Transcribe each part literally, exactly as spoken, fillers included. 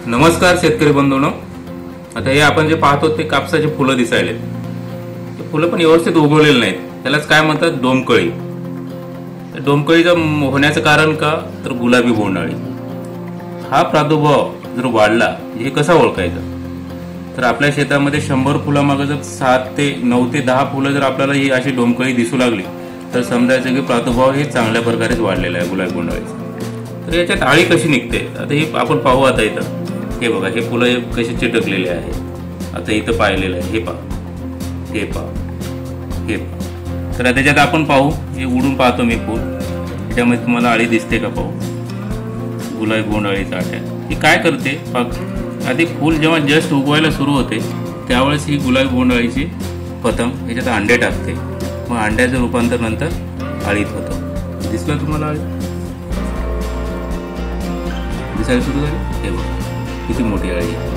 नमस्कार शेतकरी बंधूंनो, आता हे आपण जे पाहतो ते कापसाचे फुलं दिसायले. ते फुलं पण व्यवस्थित उगवलेले नाहीत. त्यालाच काय म्हणतात, डोमकळी. डोमकळीचं होण्याचं कारण का, तर गुलाबी बोंडअळी. हा प्रादुर्भाव जर वाढला, हे कसा ओळखायचा? तर आपल्या शेतामध्ये शंभर फुलामागे जर सात ते नऊ ते दहा फुलं जर आपल्याला ही अशी डोमकळी दिसू लागली, तर समजायचं की प्रादुर्भाव हे चांगल्या प्रकारेच वाढलेला आहे गुलाबी बोंडअळीचा. तर याच्यात आळी कशी निघते, आता हे आपण पाहू. आता इथं हे बघा, हे फुलं कशी चिटकलेले आहे. आता इथं पाहिलेलं आहे, हे पहा, हे पहा, हे पहा. तर त्याच्यात आपण पाहू, हे उडून पाहतो मी फुल. त्याच्यामध्ये तुम्हाला आळी दिसते का पाहू. गुलाबी बोंडअळीचा आट्या ही काय करते, पहा, आधी फुल जेव्हा जस्ट उगवायला सुरू होते त्यावेळेस ही गुलाबी बोंडअळीची पतंग याच्यात अंडे टाकते. मग अंड्याचं रूपांतर नंतर आळीत होतं. दिसलं तुम्हाला आळी दिसायला सुरू झाली? हे बघा किती मोठी आळी आहे.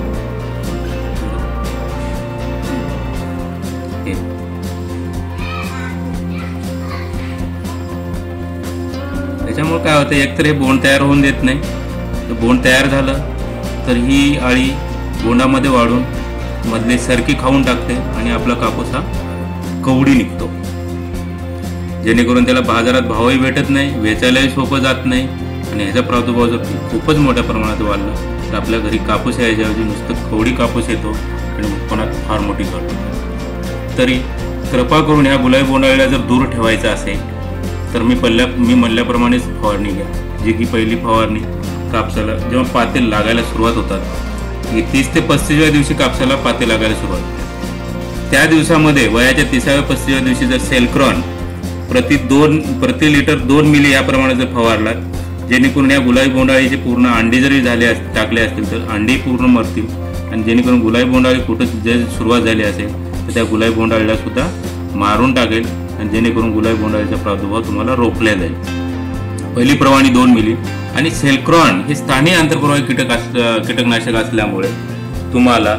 त्याच्यामुळे काय होतं, एकतर हे बोंड तयार होऊन देत नाही. तर बोंड तयार झालं तर ही आळी बोंडामध्ये वाढून मधले सरकी खाऊन टाकते आणि आपला कापूस हा कवडी निघतो. जेणेकरून त्याला बाजारात भावही भेटत नाही, वेचायलाही सोपं जात नाही. आणि ह्याचा प्रादुर्भाव जर खूपच मोठ्या प्रमाणात वाढला तर आपल्या घरी कापूस याच्याऐवजी नुसतं कवडी कापूस येतो आणि उत्पन्नात फार मोठी घट होते. तरी कृपा करून ह्या गुलाबी बोंडअळीला जर दूर ठेवायचं असेल तर मी पहिल्या मी म्हणल्याप्रमाणेच फवारणी घ्या. जी की पहिली फवारणी कापसाला जेव्हा पाते लागायला सुरुवात होतात, तीस ते पस्तीसव्या दिवशी कापसाला पाते लागायला सुरुवात होते. त्या दिवसामध्ये वयाच्या तिसाव्या पस्तीसव्या दिवशी जर सेल्क्रॉन प्रति दोन प्रति लिटर दोन मिली याप्रमाणे जर फवारला, जेणेकरून या गुलाबी बोंडअळीचे पूर्ण अंडे जरी झाले अस टाकले असतील तर अंडे पूर्ण मरतील. आणि जेणेकरून गुलाबी बोंडअळी कुठं जर सुरुवात झाली असेल तर त्या गुलाबी बोंडअळीला सुद्धा मारून टाकेल. आणि जेणेकरून गुलाबी बोंडअळीचा प्रादुर्भाव तुम्हाला रोखला जाईल. पहिली प्रवाणी दोन मिली. आणि सेल्क्रॉन हे स्थानिक आंतरप्रवाही कीटक अस कीटकनाशक असल्यामुळे तुम्हाला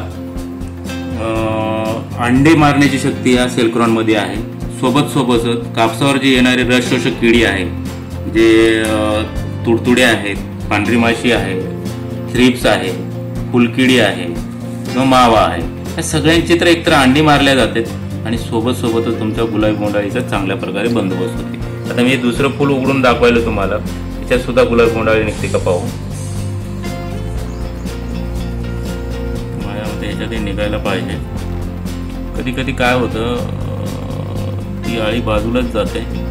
अंडे मारण्याची शक्ती या सेल्क्रॉनमध्ये आहे. सोबत सोबतच कापसावर जे येणारे रस शोषक किडी आहे, जे तुडतुडे आहेत, पांढरी माशी आहे, थ्रिप्स आहे, फुलकिडी आहे किंवा मावा आहे, या सगळ्यांची तर एकतर अंडी मारल्या जातात आणि सोबत सोबतच तुमच्या गुलाबी बोंडअळीचा चांगल्या प्रकारे बंदोबस्त होते. आता मी दुसरं फुल उघडून दाखवायला तुम्हाला, त्याच्यात सुद्धा गुलाबी बोंडअळी निघते का पाहू. माझ्या मते ह्याच्यात निघायला पाहिजे. कधी कधी काय होतं, ती आळी बाजूलाच जाते